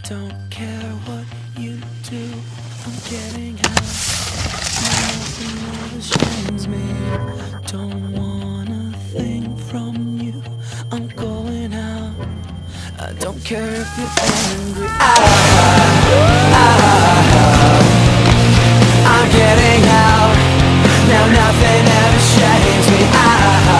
don't care what you do, I'm getting out. Nothing ever shames me. Don't want a thing from you, I'm going out. I don't care if you're angry. I'm getting out. Now nothing ever shames me.